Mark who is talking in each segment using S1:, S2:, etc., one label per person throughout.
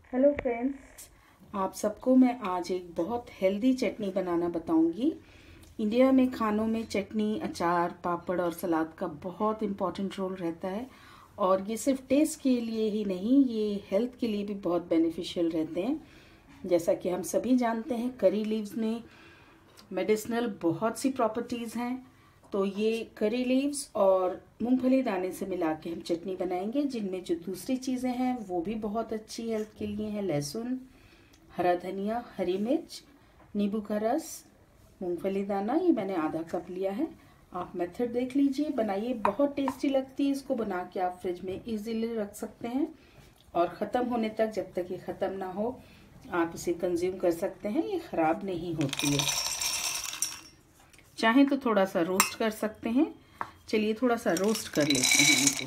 S1: Hello friends, आप सबको मैं आज एक बहुत हेल्दी चटनी बनाना बताऊंगी। इंडिया में खानों में चटनी, अचार, पापड़ और सलाद का बहुत इम्पोर्टेंट रोल रहता है और ये सिर्फ टेस्ट के लिए ही नहीं, ये हेल्थ के लिए भी बहुत बेनिफिशियल रहते हैं। जैसा कि हम सभी जानते हैं, करी लीव्स में मेडिसिनल बहुत सी प्रॉपर्टीज़ हैं। तो ये करी लीव्स और मूंगफली दाने से मिला के हम चटनी बनाएंगे, जिनमें जो दूसरी चीज़ें हैं वो भी बहुत अच्छी हेल्थ के लिए हैं। लहसुन, हरा धनिया, हरी मिर्च, नींबू का रस, मूंगफली दाना, ये मैंने आधा कप लिया है। आप मेथड देख लीजिए, बनाइए, बहुत टेस्टी लगती है। इसको बना के आप फ्रिज में इजीली रख सकते हैं और ख़त्म होने तक, जब तक ये ख़त्म ना हो, आप इसे कंज्यूम कर सकते हैं। ये ख़राब नहीं होती है। चाहें तो थोड़ा सा रोस्ट कर सकते हैं। चलिए थोड़ा सा रोस्ट कर लेते हैं इनको।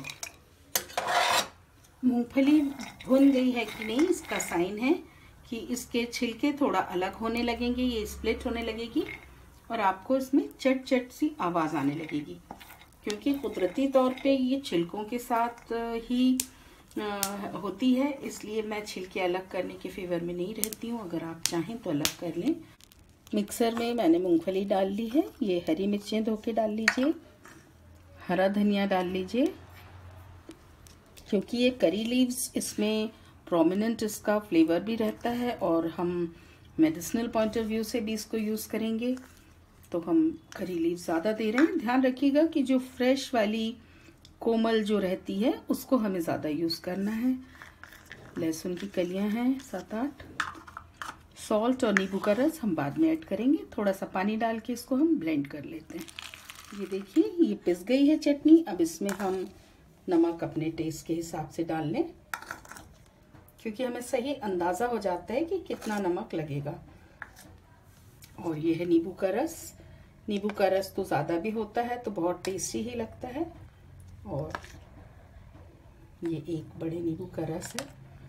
S1: मूंगफली भुन गई है कि नहीं, इसका साइन है कि इसके छिलके थोड़ा अलग होने लगेंगे, ये स्प्लिट होने लगेगी और आपको इसमें चट चट सी आवाज़ आने लगेगी, क्योंकि कुदरती तौर पे ये छिलकों के साथ ही होती है। इसलिए मैं छिलके अलग करने के फेवर में नहीं रहती हूँ। अगर आप चाहें तो अलग कर लें। मिक्सर में मैंने मूंगफली डाल ली है। ये हरी मिर्चें धो के डाल लीजिए, हरा धनिया डाल लीजिए, क्योंकि ये करी लीव्स, इसमें प्रोमिनेंट इसका फ्लेवर भी रहता है और हम मेडिसिनल पॉइंट ऑफ व्यू से भी इसको यूज़ करेंगे, तो हम करी लीव्स ज़्यादा दे रहे हैं। ध्यान रखिएगा कि जो फ्रेश वाली कोमल जो रहती है उसको हमें ज़्यादा यूज़ करना है। लहसुन की कलियां हैं 7-8। सॉल्ट और नींबू का रस हम बाद में ऐड करेंगे। थोड़ा सा पानी डाल के इसको हम ब्लेंड कर लेते हैं। ये देखिए, ये पिस गई है चटनी। अब इसमें हम नमक अपने टेस्ट के हिसाब से डाल लें, क्योंकि हमें सही अंदाज़ा हो जाता है कि कितना नमक लगेगा। और ये है नींबू का रस। नींबू का रस तो ज़्यादा भी होता है तो बहुत टेस्टी ही लगता है। और ये एक बड़े नींबू का रस है।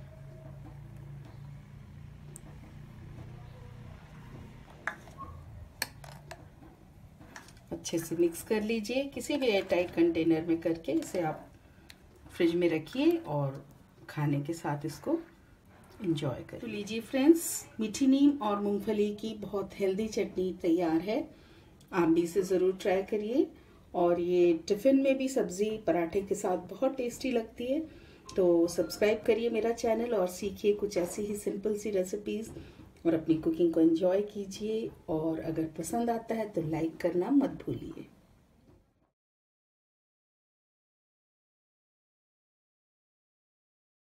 S1: अच्छे से मिक्स कर लीजिए। किसी भी एयरटाइट कंटेनर में करके इसे आप फ्रिज में रखिए और खाने के साथ इसको एंजॉय करें। तो लीजिए फ्रेंड्स, मीठी नीम और मूंगफली की बहुत हेल्दी चटनी तैयार है। आप भी इसे ज़रूर ट्राई करिए। और ये टिफ़िन में भी सब्ज़ी पराठे के साथ बहुत टेस्टी लगती है। तो सब्सक्राइब करिए मेरा चैनल और सीखिए कुछ ऐसी ही सिंपल सी रेसिपीज़ और अपनी कुकिंग को एंजॉय कीजिए। और अगर पसंद आता है तो लाइक करना मत भूलिए।